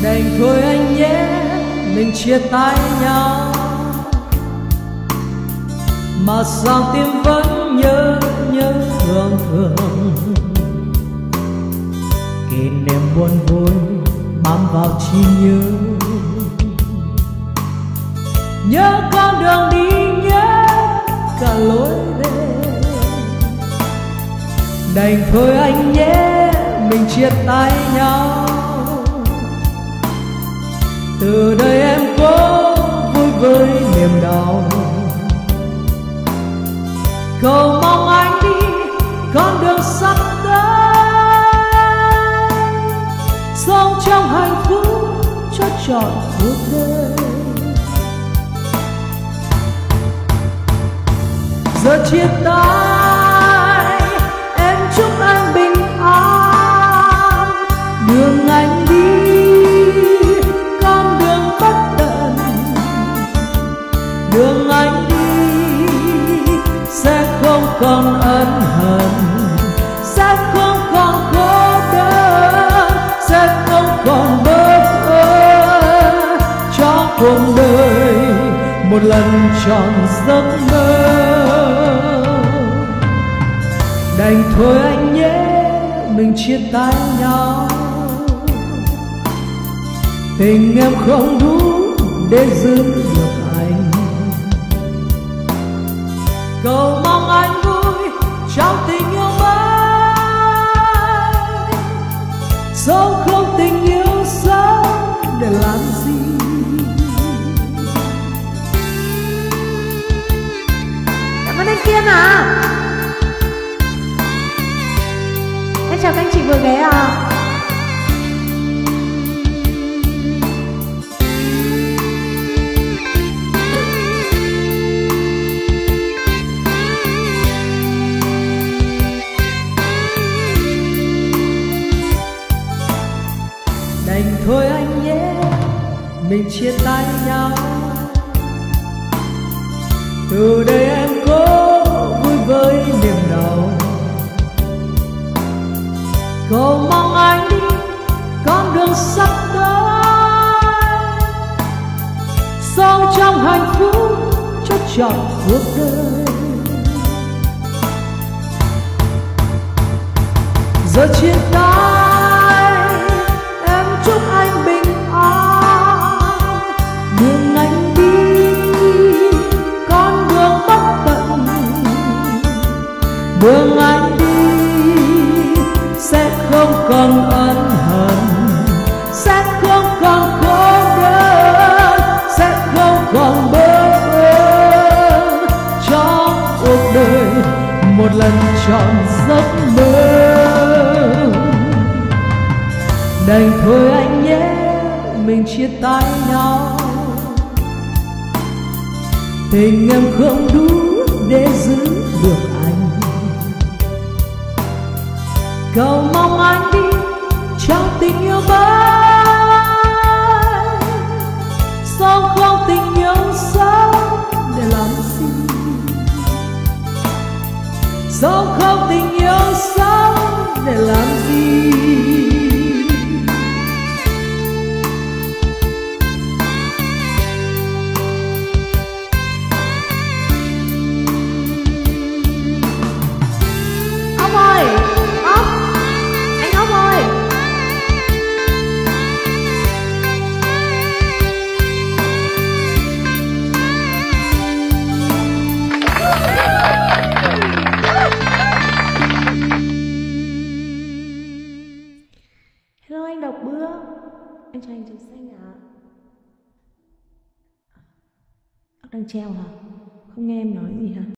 đành thôi anh nhé, mình chia tay nhau. Mà sao tim vẫn nhớ nhớ thương thương, kỷ niệm buồn vui bám vào trí nhớ. Nhớ con đường đi, nhớ cả lối về, đành thôi anh nhé, mình chia tay nhau. Từ đây em có vui với niềm đau, cầu mong anh đi con đường sắp tới, sống trong hạnh phúc cho trọn cuộc đời. Giờ chia tay em chúc anh bình an, đường anh đi con đường bất tận, đường anh đi sẽ không còn ân hận, sẽ không còn cô đơn, sẽ không còn bơ vơ cho cuộc đời một lần tròn giấc mơ. Đành thôi anh nhé, mình chia tay nhau. Tình em không đủ để giữ được anh, cầu mong anh vui trong tình yêu mới, sống không tình yêu sống để làm gì. Cảm ơn anh Kiên à. Em chào các anh chị vừa ghé à. Đành thôi anh nhé, mình chia tay nhau. Từ đây em có vui với niềm đau, cầu mong anh đi con đường sắp tới, sống trong hạnh phúc cho trọn cuộc đời. Giờ chia tay em chúc anh bình an, đường anh đi con đường bất tận, đường anh đi sẽ không còn ân hận, sẽ không còn cô đơn, sẽ không còn bơ vơ cho cuộc đời một lần tròn giấc mơ. Đành thôi anh nhé, mình chia tay nhau. Tình em không đủ để giữ được anh, cầu mong anh đi trong tình yêu mới, sống không tình yêu sống để làm gì, sống không tình yêu sống để làm gì. Hello anh Độc Bước, anh chào anh Trần Xanh ạ. Ốc đang treo hả? Không nghe em nói gì hả?